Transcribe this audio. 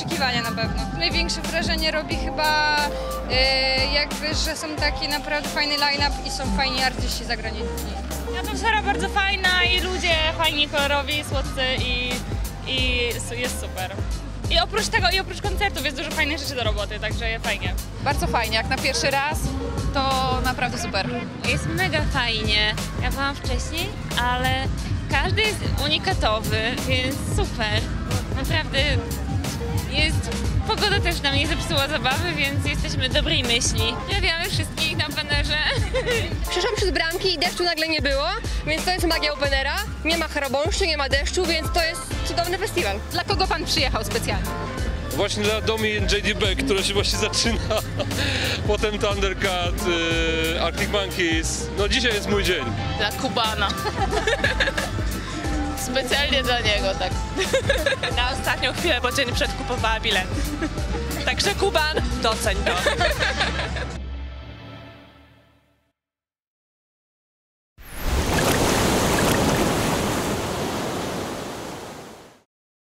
oczekiwania na pewno. Największe wrażenie robi chyba jakby, że są taki naprawdę fajny line-up i są fajni artyści zagraniczni. Atmosfera bardzo fajna i ludzie fajni, kolorowi, słodcy i jest super. I oprócz tego, i oprócz koncertów jest dużo fajnych rzeczy do roboty, także fajnie. Bardzo fajnie, jak na pierwszy raz, to naprawdę super. Jest mega fajnie. Ja byłam wcześniej, ale każdy jest unikatowy, więc super. Naprawdę jest... Pogoda też nam nie zepsuła zabawy, więc jesteśmy dobrej myśli. Pozdrawiamy wszystkich na Openerze. Przeszłam przez bramki i deszczu nagle nie było, więc to jest magia Openera. Nie ma chrabąszczy, nie ma deszczu, więc to jest cudowny festiwal. Dla kogo pan przyjechał specjalnie? Właśnie dla Domi JD Beck, która się właśnie zaczyna. Potem Thundercat, Arctic Monkeys. No dzisiaj jest mój dzień. Dla Kubana. Specjalnie dla niego, tak. Na ostatnią chwilę, bo dzień przed kupowała bilet. Także Kuban, doceń to.